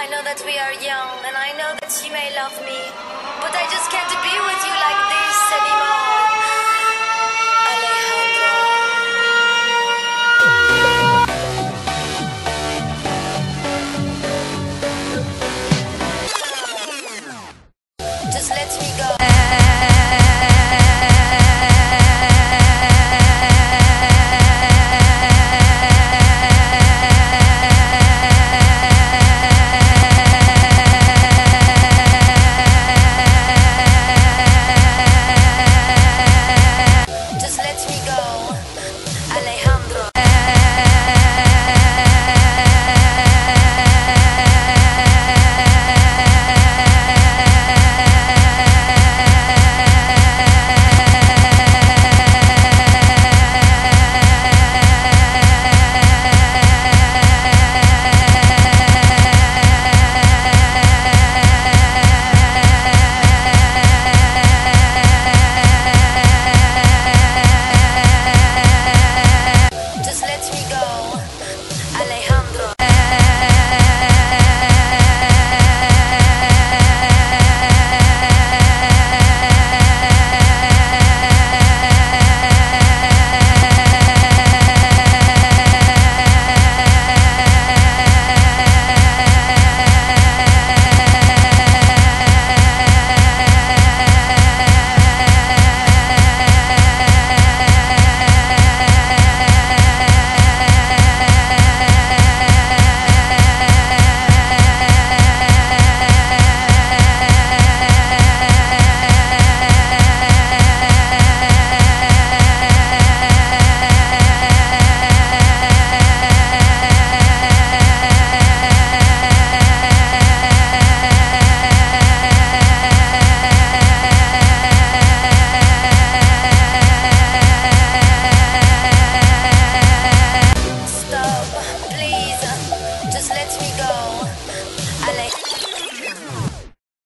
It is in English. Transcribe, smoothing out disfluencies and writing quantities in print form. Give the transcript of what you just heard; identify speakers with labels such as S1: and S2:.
S1: I know that we are young, and I know that you may love me, but I just can't be with you like this anymore. Alejandro, just let me go.